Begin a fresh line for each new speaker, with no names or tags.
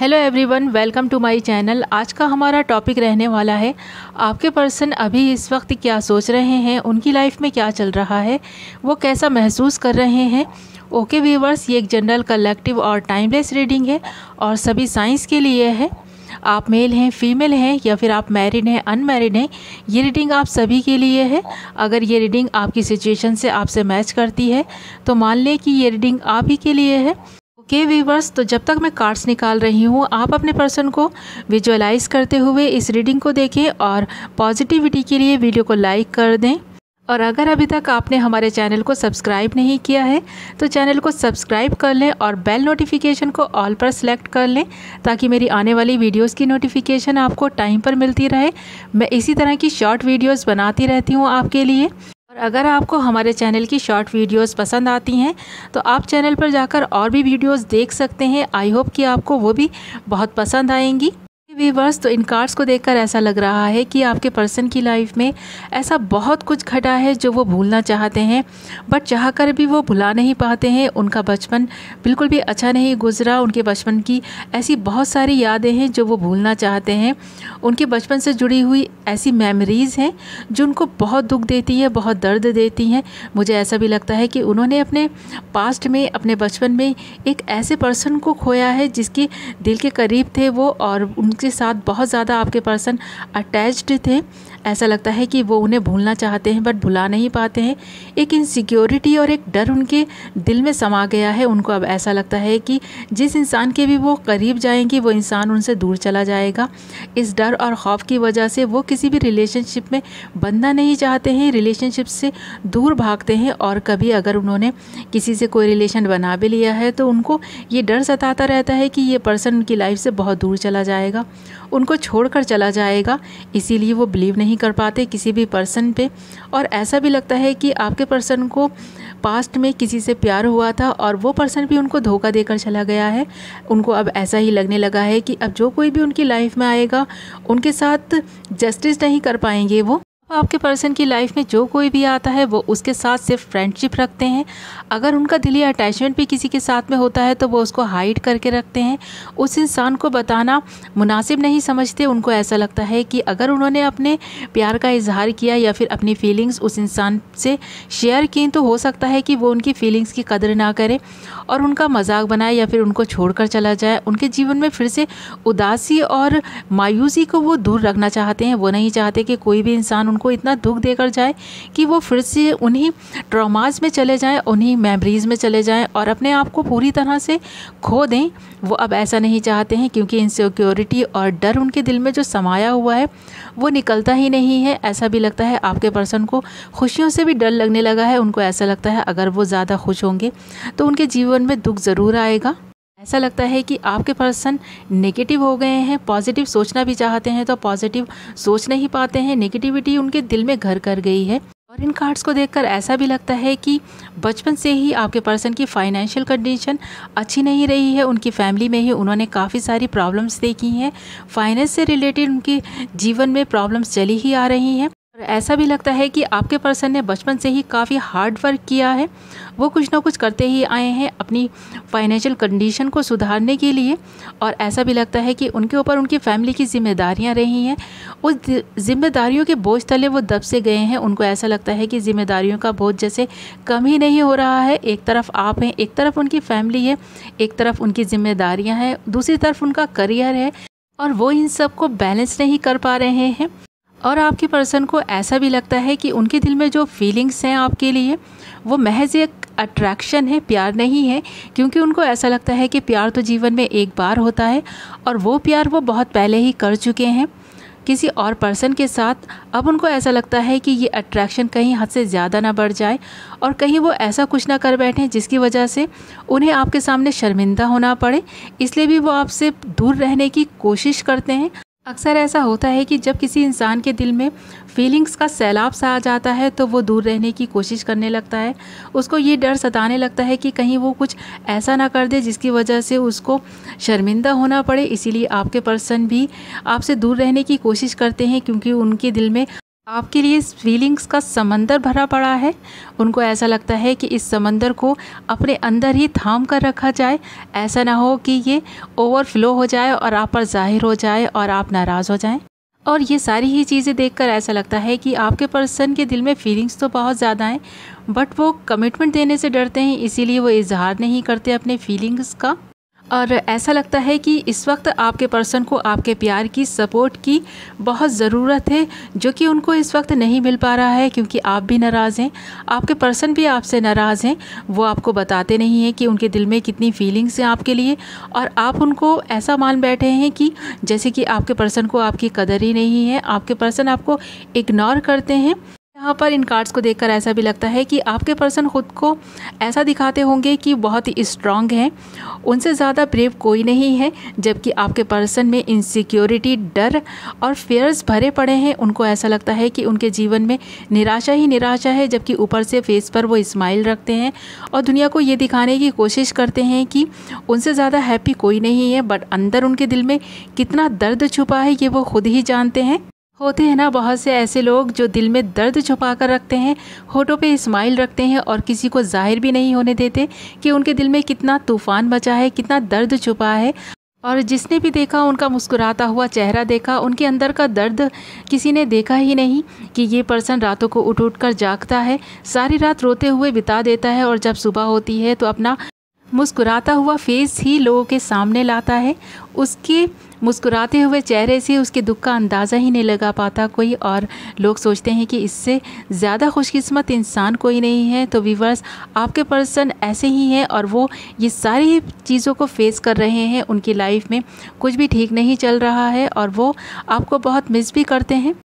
Hello everyone, welcome to my channel. आज का हमारा टॉपिक रहने वाला है आपके पर्सन अभी इस वक्त क्या सोच रहे हैं, उनकी लाइफ में क्या चल रहा है, वो कैसा महसूस कर रहे हैं। ओके व्यूवर्स, ये एक जनरल, कलेक्टिव और टाइमलेस रीडिंग है और सभी साइंस के लिए है। आप मेल हैं, फीमेल हैं या फिर आप मैरिड हैं, अनमैरिड हैं, ये रीडिंग आप सभी के लिए है। अगर ये रीडिंग आपकी सिचुएशन से आपसे मैच करती है तो मान लें कि ये रीडिंग आप ही के लिए है। ओके व्यूवर्स, तो जब तक मैं कार्ड्स निकाल रही हूँ आप अपने पर्सन को विजुअलाइज करते हुए इस रीडिंग को देखें और पॉजिटिविटी के लिए वीडियो को लाइक कर दें। और अगर अभी तक आपने हमारे चैनल को सब्सक्राइब नहीं किया है तो चैनल को सब्सक्राइब कर लें और बेल नोटिफिकेशन को ऑल पर सेलेक्ट कर लें ताकि मेरी आने वाली वीडियोस की नोटिफिकेशन आपको टाइम पर मिलती रहे। मैं इसी तरह की शॉर्ट वीडियोस बनाती रहती हूँ आपके लिए। और अगर आपको हमारे चैनल की शॉर्ट वीडियोस पसंद आती हैं तो आप चैनल पर जाकर और भी वीडियोस देख सकते हैं। आई होप कि आपको वो भी बहुत पसंद आएंगी। व्यूअर्स, तो इन कार्ड्स को देखकर ऐसा लग रहा है कि आपके पर्सन की लाइफ में ऐसा बहुत कुछ घटा है जो वो भूलना चाहते हैं, बट चाहकर भी वो भुला नहीं पाते हैं। उनका बचपन बिल्कुल भी अच्छा नहीं गुजरा। उनके बचपन की ऐसी बहुत सारी यादें हैं जो वो भूलना चाहते हैं। उनके बचपन से जुड़ी हुई ऐसी मेमोरीज़ हैं जो उनको बहुत दुख देती है, बहुत दर्द देती हैं। मुझे ऐसा भी लगता है कि उन्होंने अपने पास्ट में, अपने बचपन में एक ऐसे पर्सन को खोया है जिसके दिल के करीब थे वो, और उनके साथ बहुत ज़्यादा आपके पर्सन अटैच्ड थे। ऐसा लगता है कि वो उन्हें भूलना चाहते हैं बट भुला नहीं पाते हैं। एक इनसिक्योरिटी और एक डर उनके दिल में समा गया है। उनको अब ऐसा लगता है कि जिस इंसान के भी वो करीब जाएंगे वो इंसान उनसे दूर चला जाएगा। इस डर और खौफ की वजह से वो किसी भी रिलेशनशिप में बनना नहीं चाहते हैं, रिलेशनशिप से दूर भागते हैं। और कभी अगर उन्होंने किसी से कोई रिलेशन बना भी लिया है तो उनको ये डर सताता रहता है कि ये पर्सन उनकी लाइफ से बहुत दूर चला जाएगा, उनको छोड़कर चला जाएगा। इसीलिए वो बिलीव नहीं कर पाते किसी भी पर्सन पे। और ऐसा भी लगता है कि आपके पर्सन को पास्ट में किसी से प्यार हुआ था और वो पर्सन भी उनको धोखा देकर चला गया है। उनको अब ऐसा ही लगने लगा है कि अब जो कोई भी उनकी लाइफ में आएगा उनके साथ जस्टिस नहीं कर पाएंगे वो। आपके पर्सन की लाइफ में जो कोई भी आता है वो उसके साथ सिर्फ फ्रेंडशिप रखते हैं। अगर उनका दिली अटैचमेंट भी किसी के साथ में होता है तो वो उसको हाइड करके रखते हैं। उस इंसान को बताना मुनासिब नहीं समझते। उनको ऐसा लगता है कि अगर उन्होंने अपने प्यार का इजहार किया या फिर अपनी फीलिंग्स उस इंसान से शेयर की तो हो सकता है कि वो उनकी फीलिंग्स की कदर ना करे और उनका मजाक बनाए या फिर उनको छोड़कर चला जाए। उनके जीवन में फिर से उदासी और मायूसी को वो दूर रखना चाहते हैं। वो नहीं चाहते कि कोई भी इंसान उनको इतना दुख देकर जाए कि वो फिर से उन्हीं ट्रॉमास में चले जाएं, उन्हीं मेमोरीज़ में चले जाएं और अपने आप को पूरी तरह से खो दें। वो अब ऐसा नहीं चाहते हैं क्योंकि इनसिक्योरिटी और डर उनके दिल में जो समाया हुआ है वो निकलता ही नहीं है। ऐसा भी लगता है आपके पर्सन को खुशियों से भी डर लगने लगा है। उनको ऐसा लगता है अगर वो ज़्यादा खुश होंगे तो उनके जीवन में दुख ज़रूर आएगा। ऐसा लगता है कि आपके पर्सन नेगेटिव हो गए हैं। पॉजिटिव सोचना भी चाहते हैं तो पॉजिटिव सोच नहीं पाते हैं। नेगेटिविटी उनके दिल में घर कर गई है। और इन कार्ड्स को देखकर ऐसा भी लगता है कि बचपन से ही आपके पर्सन की फाइनेंशियल कंडीशन अच्छी नहीं रही है। उनकी फैमिली में ही उन्होंने काफ़ी सारी प्रॉब्लम्स देखी हैं। फाइनेंस से रिलेटेड उनके जीवन में प्रॉब्लम्स चली ही आ रही हैं। और ऐसा भी लगता है कि आपके पर्सन ने बचपन से ही काफ़ी हार्ड वर्क किया है। वो कुछ ना कुछ करते ही आए हैं अपनी फाइनेंशियल कंडीशन को सुधारने के लिए। और ऐसा भी लगता है कि उनके ऊपर उनकी फैमिली की जिम्मेदारियां रही हैं। उस जिम्मेदारियों के बोझ तले वो दब से गए हैं। उनको ऐसा लगता है कि जिम्मेदारियों का बोझ जैसे कम ही नहीं हो रहा है। एक तरफ आप हैं, एक तरफ उनकी फैमिली है, एक तरफ उनकी जिम्मेदारियाँ हैं, दूसरी तरफ उनका करियर है और वो इन सब को बैलेंस नहीं कर पा रहे हैं। और आपके पर्सन को ऐसा भी लगता है कि उनके दिल में जो फीलिंग्स हैं आपके लिए वो महज एक अट्रैक्शन है, प्यार नहीं है। क्योंकि उनको ऐसा लगता है कि प्यार तो जीवन में एक बार होता है और वो प्यार वो बहुत पहले ही कर चुके हैं किसी और पर्सन के साथ। अब उनको ऐसा लगता है कि ये अट्रैक्शन कहीं हद से ज़्यादा ना बढ़ जाए और कहीं वो ऐसा कुछ ना कर बैठें जिसकी वजह से उन्हें आपके सामने शर्मिंदा होना पड़े। इसलिए भी वो आपसे दूर रहने की कोशिश करते हैं। अक्सर ऐसा होता है कि जब किसी इंसान के दिल में फीलिंग्स का सैलाब सा आ जाता है तो वो दूर रहने की कोशिश करने लगता है। उसको ये डर सताने लगता है कि कहीं वो कुछ ऐसा ना कर दे जिसकी वजह से उसको शर्मिंदा होना पड़े। इसीलिए आपके पर्सन भी आपसे दूर रहने की कोशिश करते हैं क्योंकि उनके दिल में आपके लिए इस फीलिंग्स का समंदर भरा पड़ा है। उनको ऐसा लगता है कि इस समंदर को अपने अंदर ही थाम कर रखा जाए, ऐसा ना हो कि ये ओवरफ्लो हो जाए और आप पर ज़ाहिर हो जाए और आप नाराज़ हो जाएं। और ये सारी ही चीज़ें देखकर ऐसा लगता है कि आपके पर्सन के दिल में फीलिंग्स तो बहुत ज़्यादा हैं, बट वो कमिटमेंट देने से डरते हैं, इसीलिए वो इजहार नहीं करते अपने फीलिंग्स का। और ऐसा लगता है कि इस वक्त आपके पर्सन को आपके प्यार की, सपोर्ट की बहुत ज़रूरत है, जो कि उनको इस वक्त नहीं मिल पा रहा है, क्योंकि आप भी नाराज़ हैं, आपके पर्सन भी आपसे नाराज़ हैं। वो आपको बताते नहीं हैं कि उनके दिल में कितनी फीलिंग्स हैं आपके लिए, और आप उनको ऐसा मान बैठे हैं कि जैसे कि आपके पर्सन को आपकी कदर ही नहीं है, आपके पर्सन आपको इग्नोर करते हैं। यहाँ पर इन कार्ड्स को देखकर ऐसा भी लगता है कि आपके पर्सन ख़ुद को ऐसा दिखाते होंगे कि बहुत ही स्ट्रांग हैं, उनसे ज़्यादा ब्रेव कोई नहीं है, जबकि आपके पर्सन में इनसिक्योरिटी, डर और फेयर्स भरे पड़े हैं। उनको ऐसा लगता है कि उनके जीवन में निराशा ही निराशा है, जबकि ऊपर से फेस पर वो स्माइल रखते हैं और दुनिया को ये दिखाने की कोशिश करते हैं कि उनसे ज़्यादा हैप्पी कोई नहीं है, बट अंदर उनके दिल में कितना दर्द छुपा है ये वो खुद ही जानते हैं। होते हैं ना बहुत से ऐसे लोग जो दिल में दर्द छुपा कर रखते हैं, होठों पे स्माइल रखते हैं और किसी को जाहिर भी नहीं होने देते कि उनके दिल में कितना तूफ़ान मचा है, कितना दर्द छुपा है। और जिसने भी देखा उनका मुस्कुराता हुआ चेहरा देखा, उनके अंदर का दर्द किसी ने देखा ही नहीं कि ये पर्सन रातों को उठ उठ कर जागता है, सारी रात रोते हुए बिता देता है और जब सुबह होती है तो अपना मुस्कुराता हुआ फेस ही लोगों के सामने लाता है। उसके मुस्कुराते हुए चेहरे से उसके दुख का अंदाज़ा ही नहीं लगा पाता कोई, और लोग सोचते हैं कि इससे ज़्यादा खुशकिस्मत इंसान कोई नहीं है। तो व्यूअर्स, आपके पर्सन ऐसे ही हैं और वो ये सारी चीज़ों को फेस कर रहे हैं। उनकी लाइफ में कुछ भी ठीक नहीं चल रहा है और वो आपको बहुत मिस भी करते हैं।